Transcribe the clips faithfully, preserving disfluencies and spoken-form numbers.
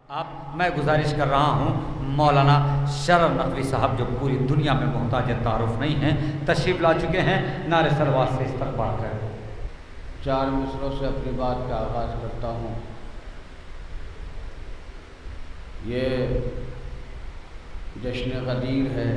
آپ میں گزارش کر رہا ہوں مولانا شرف نقوی صاحب جو پوری دنیا میں محتاج تعارف نہیں ہیں تشریف لا چکے ہیں، نعرے صلوات سے استقبال کریں۔ چار مصروں سے اپنی بات کا آغاز کرتا ہوں۔ یہ جشن غدیر ہے،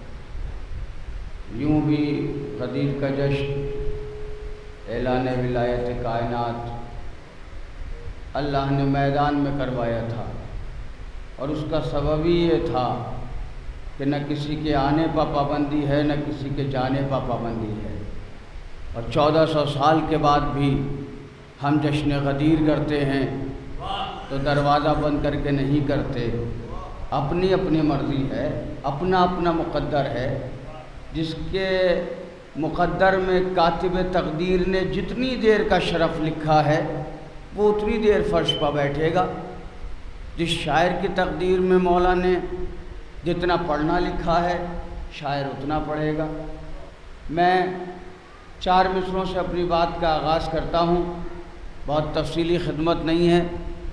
یوں بھی غدیر کا جشن اعلان ولایت کائنات اللہ نے میدان میں کروایا تھا، اور اس کا سبب ہی یہ تھا کہ نہ کسی کے آنے پر پابندی ہے نہ کسی کے جانے پر پابندی ہے، اور چودہ سو سال کے بعد بھی ہم جشن غدیر کرتے ہیں تو دروازہ بند کر کے نہیں کرتے، اپنی اپنی مرضی ہے، اپنا اپنا مقدر ہے، جس کے مقدر میں کاتب تقدیر نے جتنی دیر کا شرف لکھا ہے وہ اتنی دیر فرش پر بیٹھے گا، جس شاعر کی تقدیر میں مولا نے جتنا پڑھنا لکھا ہے شاعر اتنا پڑھے گا۔ میں چار مصروں سے اپنی بات کا آغاز کرتا ہوں، بہت تفصیلی خدمت نہیں ہے۔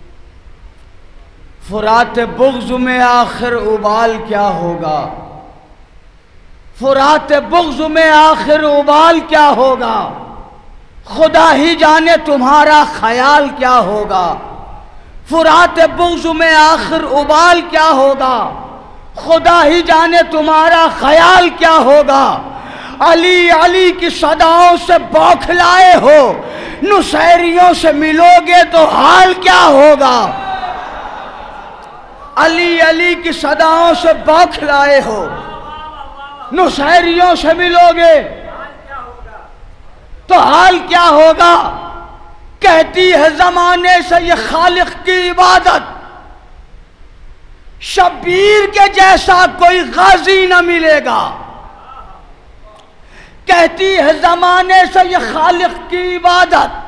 فرات بغض میں آخر ابال کیا ہوگا، فرات بغض میں آخر ابال کیا ہوگا، خدا ہی جانے تمہارا خیال کیا ہوگا، فرات بغض میں آخر ابال کیا ہوگا، خدا ہی جانے تمہارا خیال کیا ہوگا، علی علی کی صداؤں سے بوکھلائے ہو، نصیریوں سے ملو گے تو حال کیا ہوگا، علی علی کی صداؤں سے بوکھلائے ہو، نصیریوں سے ملو گے تو حال کیا ہوگا، کہتی ہے زمانے سے یہ خالق کی عبادت، شبیر کے جیسا کوئی غازی نہ ملے گا، کہتی ہے زمانے سے یہ خالق کی عبادت،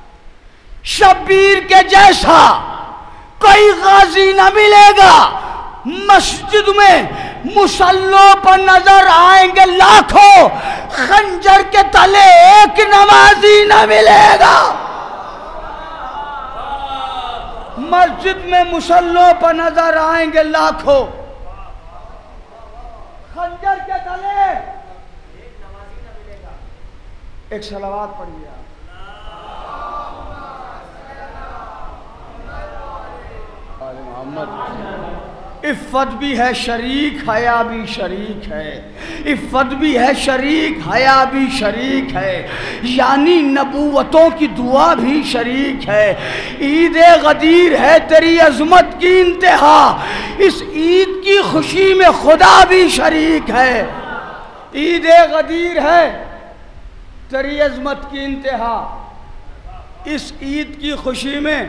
شبیر کے جیسا کوئی غازی نہ ملے گا، مسجد میں مصلوں پر نظر آئیں گے لاکھوں، خنجر کے تلے ایک نمازی نہ ملے گا، مسجد میں مصلوں پر نظر آئیں گے لاکھوں، خنجر کے تلے ایک نمازی نہ ملے گا۔ ایک صلوات پڑھیے آپ۔ عفت بھی ہے شریک حیا بھی شریک ہے، عفت بھی ہے شریک حیا بھی شریک ہے، یعنی نبوتوں کی دعا بھی شریک ہے، عید غدیر ہے تیری عظمت کی انتہا، اس عید کی خوشی میں خدا بھی شریک ہے، عید غدیر ہے تیری عظمت کی انتہا، اس عید کی خوشی میں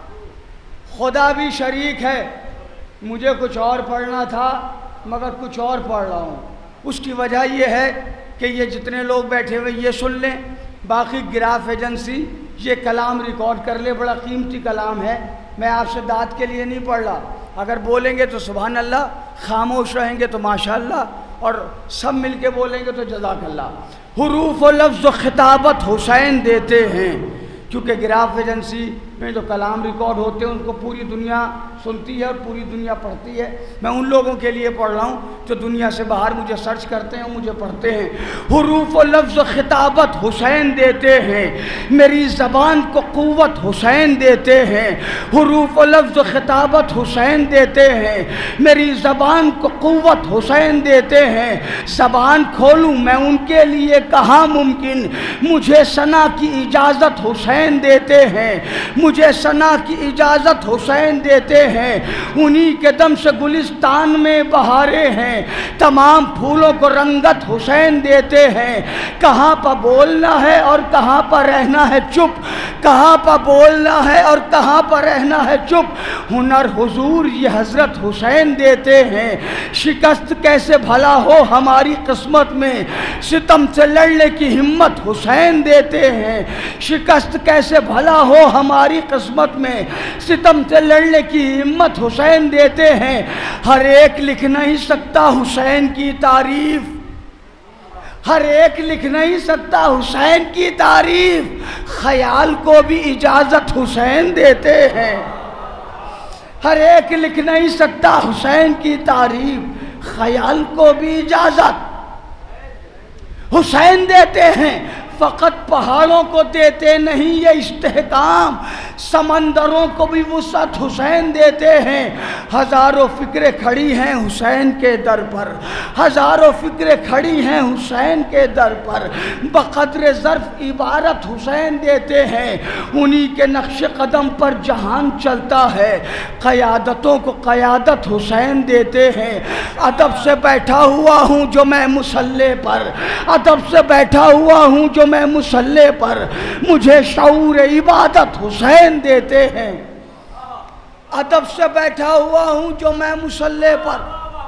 خدا بھی شریک ہے۔ مجھے کچھ اور پڑھنا تھا مگر کچھ اور پڑھ رہا ہوں، اس کی وجہ یہ ہے کہ یہ جتنے لوگ بیٹھے ہوئے یہ سن لیں، باقی گراف ایجنسی یہ کلام ریکارڈ کر لے، بڑا قیمتی کلام ہے، میں آپ سے داد کے لیے نہیں پڑھ رہا، اگر بولیں گے تو سبحان اللہ، خاموش رہیں گے تو ماشاءاللہ، اور سب مل کے بولیں گے تو جزاک اللہ۔ حروف و لفظ و خطابت حسین دیتے ہیں، کیونکہ گراف ایجنسی میں جو کلام ریکارڈ ہوتے ہیں ان کو پوری دنیا سنتی ہے اور پوری دنیا پڑھتی ہے، میں ان لوگوں کے لیے پڑھ رہا ہوں جو دنیا سے باہر مجھے سرچ کرتے ہیں، مجھے پڑھتے ہیں۔ حروف و لفظ و خطابت حسین دیتے ہیں، میری زبان کو قوت حسین دیتے ہیں، حروف و لفظ و خطابت حسین دیتے ہیں، میری زبان کو قوت حسین دیتے ہیں، زبان کھولوں میں ان کے لیے کہاں ممکن، مجھے ثنا کی اجازت حسین دیتے ہیں، مجھے ثنا کی اجازت حسین دیتے ہیں، انہی کے دم سے گلستان میں بہاریں ہیں، تمام پھولوں کو رنگت حسین دیتے ہیں، کہاں پر بولنا ہے اور کہاں پر رہنا ہے چپ، کہاں پر بولنا ہے اور کہاں پر رہنا ہے چپ، ہنر حضور یہ حضرت حسین دیتے ہیں، شکست کیسے بھلا ہو ہماری قسمت میں، ستم سے لڑنے کی ہمت حسین دیتے ہیں، شکست کیسے بھلا ہو ہماری قسمت میں، ستم سے لڑنے کی ہمت حسین دیتے ہیں، ہر ایک لکھ نہیں سکتا حسین کی تعریف، ہر ایک لکھ نہیں سکتا حسین کی تعریف، خیال کو بھی اجازت حسین دیتے ہیں، ہر ایک لکھ نہیں سکتا حسین کی تعریف، خیال کو بھی اجازت حسین دیتے ہیں، فقط پہاڑوں کو دیتے نہیں یہ استحکام، سمندروں کو بھی وسعت حسین دیتے ہیں۔ ہزاروں فکریں کھڑی ہیں حسین کے در پر، ہزاروں فکریں کھڑی ہیں حسین کے در پر، بقدر ظرف عبارت حسین دیتے ہیں، انہی کے نقش قدم پر جہان چلتا ہے، قیادتوں کو قیادت حسین دیتے ہیں۔ ادب سے بیٹھا ہوا ہوں جو میں مصلی پر، ادب سے بیٹھا ہوا ہوں جو میں مصلی پر، مجھے شعور عبادت حسین دیتے ہیں۔ ادب سے بیٹھا ہوا ہوں جو میں مصلی پر،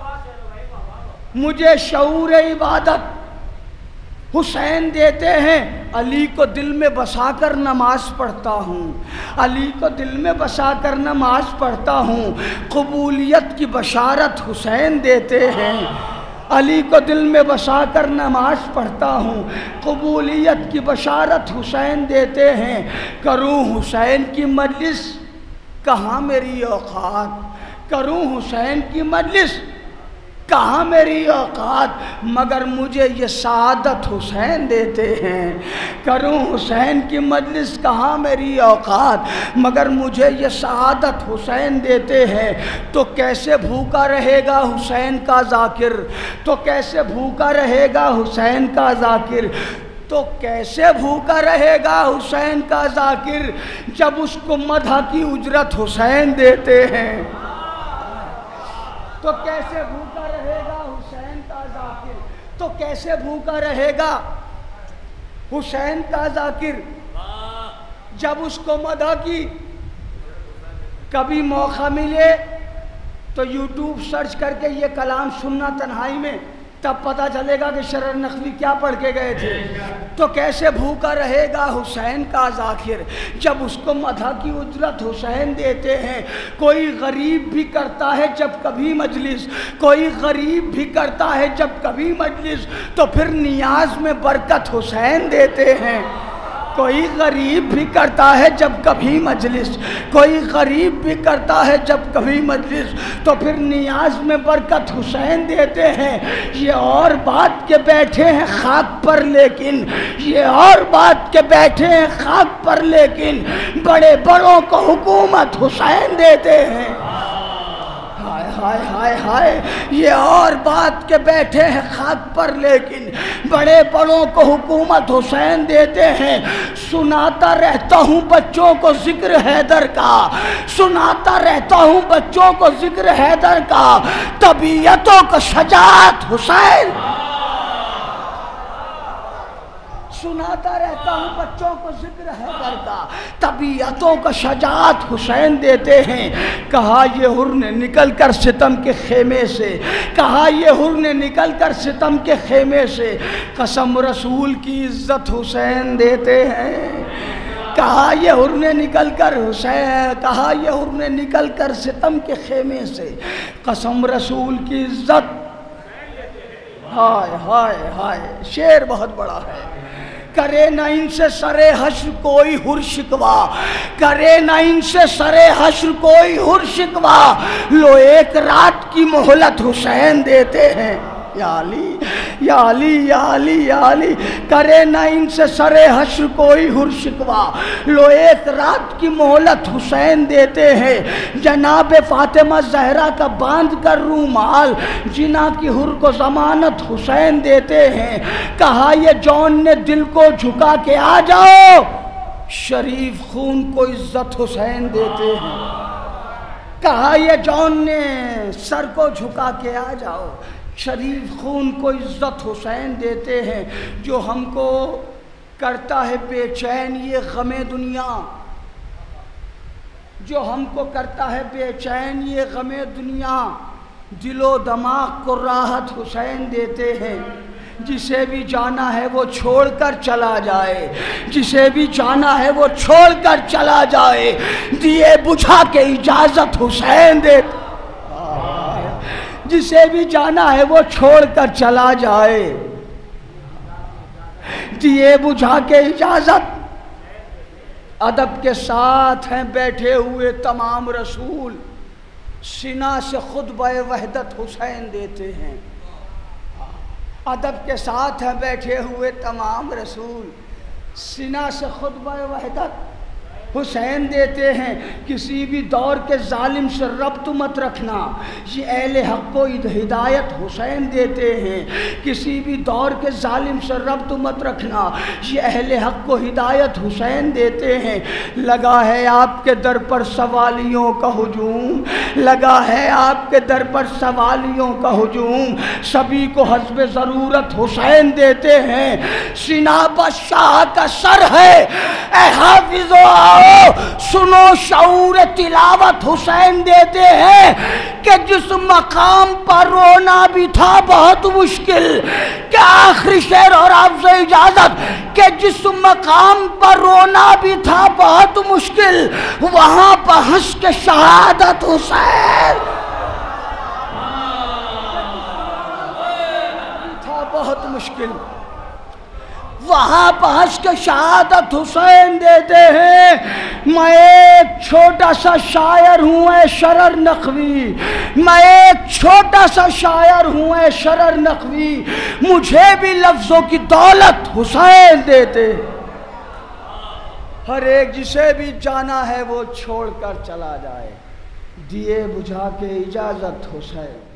مجھے شعور عبادت حسین دیتے ہیں۔ علی کو دل میں بسا کر نماز پڑھتا ہوں، علی کو دل میں بسا کر نماز پڑھتا ہوں، قبولیت کی بشارت حسین دیتے ہیں۔ علی کو دل میں بسا کر نماز پڑھتا ہوں، قبولیت کی بشارت حسین دیتے ہیں۔ کروں حسین کی مجلس کہاں میری اوقات، کروں حسین کی مجلس کہاں میری اوقات، مگر مجھے یہ سعادت حسین دیتے ہیں۔ کروں حسین کی مجلس کہاں میری اوقات، مگر مجھے یہ سعادت حسین دیتے ہیں۔ تو کیسے بھوکا رہے گا حسین کا ذاکر، تو کیسے بھوکا رہے گا حسین کا ذاکر، تو کیسے بھوکا رہے گا حسین کا ذاکر، جب اس کو مدح کی اجرت حسین دیتے ہیں۔ تو کیسے بھوکا رہے گا حسین کا ذاکر، تو کیسے بھوکا رہے گا حسین کا ذاکر، جب اس کو مدح کی۔ کبھی موقع ملے تو یوٹیوب سرچ کر کے یہ کلام سننا تنہائی میں، تب پتہ چلے گا کہ شرر نقوی کیا پڑھ کے گئے تھے۔ تو کیسے بھوکا رہے گا حسین کا ذاکر، جب اس کو مدح کی اجرت حسین دیتے ہیں۔ کوئی غریب بھی کرتا ہے جب کبھی مجلس، کوئی غریب بھی کرتا ہے جب کبھی مجلس، تو پھر نیاز میں برکت حسین دیتے ہیں۔ کوئی غریب بھی کرتا ہے جب کبھی مجلس، کوئی غریب بھی کرتا ہے جب کبھی مجلس، تو پھر نیاز میں برکت حسین دیتے ہیں۔ یہ اور بات کے بیٹھے ہیں خاک پر لیکن، یہ اور بات کے بیٹھے ہیں خاک پر لیکن، بڑے بڑوں کو حکومت حسین دیتے ہیں۔ ہائے ہائے ہائے، یہ اور بات کے بیٹھے ہیں خاک پر لیکن، بڑے بڑوں کو حکومت حسین دیتے ہیں۔ سناتا رہتا ہوں بچوں کو ذکر حیدر کا، سناتا رہتا ہوں بچوں کو ذکر حیدر کا، طبیعتوں کو شجاعت حسین، سناتا رہتا ہوں بچوں کو ذکر حیدر کا، طبیعتوں کا شجاعت حسین دیتے ہیں۔ کہا یہ حر نے نکل کر ستم کے خیمے سے، کہا یہ حر نے نکل کر ستم کے خیمے سے، قسم رسول کی عزت حسین دیتے ہیں۔ کہا یہ حر نے نکل کر حسین، کہا یہ حر نے نکل کر ستم کے خیمے سے، قسم رسول کی عزت۔ ہائے ہائے ہائے، شعر بہت بڑا ہے۔ کرے نہ ان سے سرے حشر کوئی حر شکوا، کرے نہ ان سے سرے حشر کوئی حر شکوا، لو ایک رات کی مہلت حسین دیتے ہیں۔ یا علی یا علی یا علی یا علی، کرے نہ ان سے سرے حشر کوئی حر شکوا، لو ایک رات کی مہلت حسین دیتے ہیں۔ جناب فاطمہ زہرا کا باندھ کر رومال، جنا کی حر کو ضمانت حسین دیتے ہیں۔ کہا یہ جون نے دل کو جھکا کے آ جاؤ، شریف خون کو عزت حسین دیتے ہیں۔ کہا یہ جون نے سر کو جھکا کے آ جاؤ، شریف خون کو عزت حسین دیتے ہیں۔ جو ہم کو کرتا ہے بے چین یہ غم دنیا، جو ہم کو کرتا ہے بے چین یہ غم دنیا، دل و دماغ کو راحت حسین دیتے ہیں۔ جسے بھی جانا ہے وہ چھوڑ کر چلا جائے، جسے بھی جانا ہے وہ چھوڑ کر چلا جائے، دیے بجھا کے اجازت حسین دیتے، جسے بھی جانا ہے وہ چھوڑ کر چلا جائے، دیے بجھا کے اجازت۔ ادب کے ساتھ ہیں بیٹھے ہوئے تمام رسول، سینہ سے خطبہ وحدت حسین دیتے ہیں. ادب کے ساتھ ہیں بیٹھے ہوئے تمام رسول، سینہ سے خطبہ وحدت حسین دیتے ہیں. کسی بھی دور کے ظالم سے ربط مت رکھنا، یہ اہل حق کو ہدایت حسین دیتے ہیں. کسی بھی دور کے ظالم سے ربط مت رکھنا، یہ اہل حق کو ہدایت حسین دیتے ہیں. لگا ہے آپ کے در پر سوالیوں کا ہجوم، لگا ہے آپ کے در پر سوالیوں کا ہجوم، سبھی کو حسب ضرورت حسین دیتے ہیں. سینہ پر شاہ کا سر ہے، اے حافظو سنو شعور تلاوت حسین دیتے ہیں کہ جس مقام پر رونا بھی تھا بہت مشکل، کہ آخری شعر اور آپ سے اجازت، کہ جس مقام پر رونا بھی تھا بہت مشکل وہاں پر ہنس کے شہادت حسین تھا بہت مشکل، وہاں پہنچ کے شہادت حسین دیتے ہیں. میں ایک چھوٹا سا شاعر ہوں اے شرر نقوی، میں ایک چھوٹا سا شاعر ہوں اے شرر نقوی، مجھے بھی لفظوں کی دولت حسین دیتے. ہر ایک جسے بھی جانا ہے وہ چھوڑ کر چلا جائے، دیے بجھا کے اجازت حسین.